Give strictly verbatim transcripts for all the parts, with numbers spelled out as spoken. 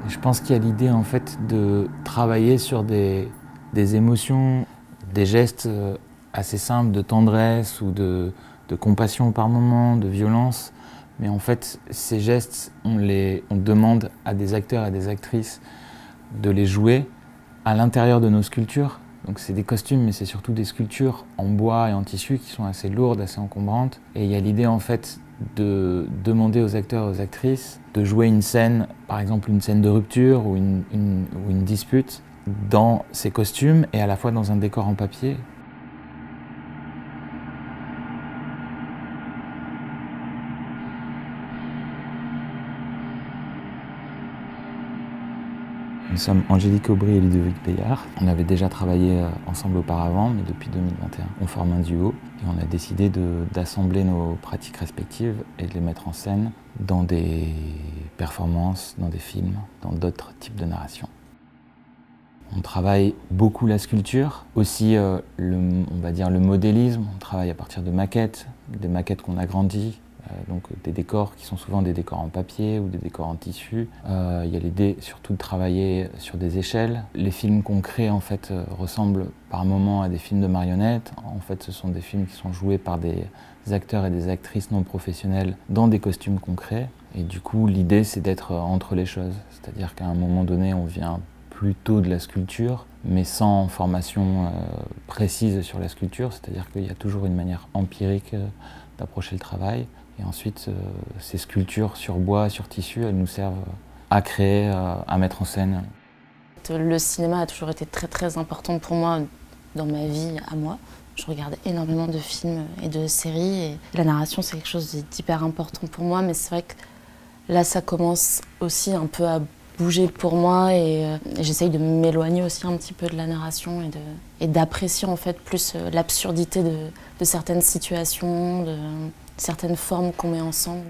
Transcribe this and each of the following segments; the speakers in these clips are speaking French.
Je pense qu'il y a l'idée en fait de travailler sur des, des émotions, des gestes assez simples de tendresse ou de, de compassion par moment, de violence. Mais en fait, ces gestes, on, les, on demande à des acteurs et à des actrices de les jouer à l'intérieur de nos sculptures. Donc c'est des costumes, mais c'est surtout des sculptures en bois et en tissu qui sont assez lourdes, assez encombrantes. Et il y a l'idée en fait de demander aux acteurs et aux actrices de jouer une scène, par exemple une scène de rupture ou une, une, ou une dispute, dans ces costumes et à la fois dans un décor en papier. Nous sommes Angélique Aubry et Ludovic Payard. On avait déjà travaillé ensemble auparavant, mais depuis deux mille vingt et un, on forme un duo et on a décidé d'assembler nos pratiques respectives et de les mettre en scène dans des performances, dans des films, dans d'autres types de narration. On travaille beaucoup la sculpture, aussi euh, le, on va dire le modélisme. On travaille à partir de maquettes, des maquettes qu'on agrandit. Donc des décors qui sont souvent des décors en papier ou des décors en tissu. Euh, il y a l'idée surtout de travailler sur des échelles. Les films qu'on crée en fait euh, ressemblent par moments à des films de marionnettes. En fait, ce sont des films qui sont joués par des acteurs et des actrices non professionnels dans des costumes qu'on crée. Et du coup, l'idée c'est d'être entre les choses. C'est-à-dire qu'à un moment donné, on vient plutôt de la sculpture, mais sans formation euh, précise sur la sculpture. C'est-à-dire qu'il y a toujours une manière empirique euh, d'approcher le travail. Et ensuite, euh, ces sculptures sur bois, sur tissu, elles nous servent à créer, euh, à mettre en scène. Le cinéma a toujours été très très important pour moi dans ma vie à moi. Je regarde énormément de films et de séries et la narration c'est quelque chose d'hyper important pour moi, mais c'est vrai que là ça commence aussi un peu à bouger pour moi et, euh, et j'essaye de m'éloigner aussi un petit peu de la narration et d'apprécier en fait plus euh, l'absurdité de, de certaines situations, de certaines formes qu'on met ensemble.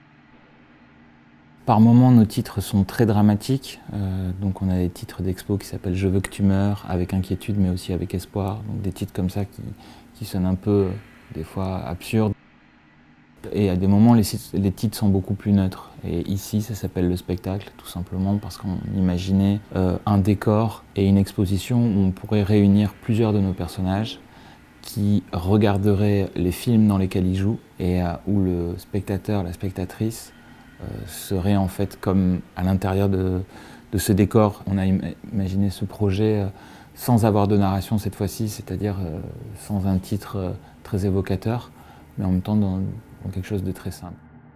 Par moments, nos titres sont très dramatiques. Euh, donc on a des titres d'expo qui s'appellent « Je veux que tu meurs » avec inquiétude mais aussi avec espoir. Donc des titres comme ça qui, qui sonnent un peu, des fois, absurdes. Et à des moments, les, les titres sont beaucoup plus neutres. Et ici, ça s'appelle le spectacle, tout simplement parce qu'on imaginait euh, un décor et une exposition où on pourrait réunir plusieurs de nos personnages qui regarderaient les films dans lesquels ils jouent et euh, où le spectateur, la spectatrice, euh, serait en fait comme à l'intérieur de, de ce décor. On a im imaginé ce projet euh, sans avoir de narration cette fois-ci, c'est-à-dire euh, sans un titre euh, très évocateur, mais en même temps dans, dans quelque chose de très simple.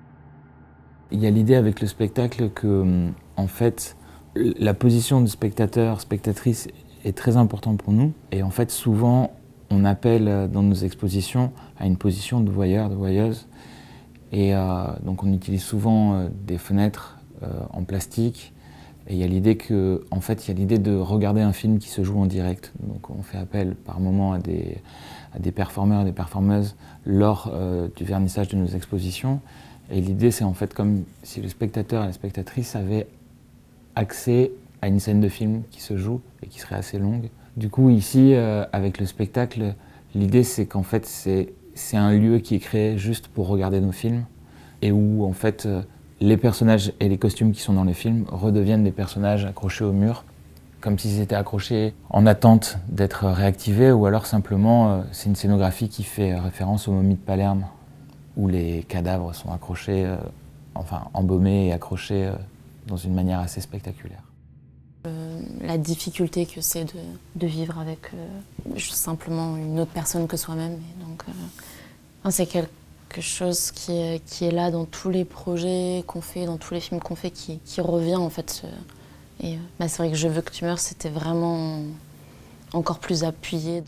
Il y a l'idée avec le spectacle que, en fait, la position de spectateur, spectatrice est très importante pour nous. Et en fait, souvent, on appelle dans nos expositions à une position de voyeur, de voyeuse. Et euh, donc on utilise souvent euh, des fenêtres euh, en plastique. Et il y a l'idée que, en fait, il y a l'idée de regarder un film qui se joue en direct. Donc on fait appel par moment à des, à des performeurs et des performeuses lors euh, du vernissage de nos expositions. Et l'idée, c'est en fait comme si le spectateur et la spectatrice avaient accès à une scène de film qui se joue et qui serait assez longue. Du coup, ici, euh, avec le spectacle, l'idée, c'est qu'en fait, c'est un lieu qui est créé juste pour regarder nos films et où, en fait, euh, les personnages et les costumes qui sont dans les films redeviennent des personnages accrochés au mur, comme s'ils étaient accrochés en attente d'être réactivés, ou alors simplement, euh, c'est une scénographie qui fait référence aux momies de Palerme, où les cadavres sont accrochés, euh, enfin embaumés et accrochés euh, dans une manière assez spectaculaire. Euh, la difficulté que c'est de, de vivre avec euh, simplement une autre personne que soi-même. Donc, euh, c'est quelque chose qui est, qui est là dans tous les projets qu'on fait, dans tous les films qu'on fait, qui, qui revient en fait. Et euh, bah, c'est vrai que Je veux que tu meurs, c'était vraiment encore plus appuyé.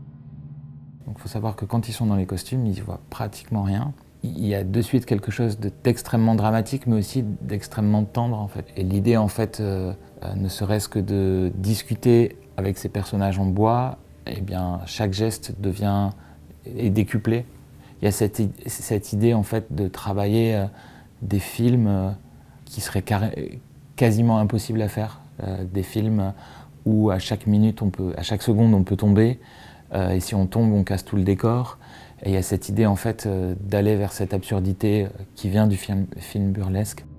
Il faut savoir que quand ils sont dans les costumes, ils ne voient pratiquement rien. Il y a de suite quelque chose d'extrêmement dramatique, mais aussi d'extrêmement tendre, en fait. Et l'idée, en fait, euh, euh, ne serait-ce que de discuter avec ces personnages en bois, eh bien, chaque geste devient est décuplé. Il y a cette, cette idée, en fait, de travailler euh, des films euh, qui seraient quasiment impossibles à faire. Euh, des films où à chaque minute, on peut, à chaque seconde, on peut tomber. Euh, et si on tombe, on casse tout le décor. Et il y a cette idée en fait euh, d'aller vers cette absurdité qui vient du film, film burlesque.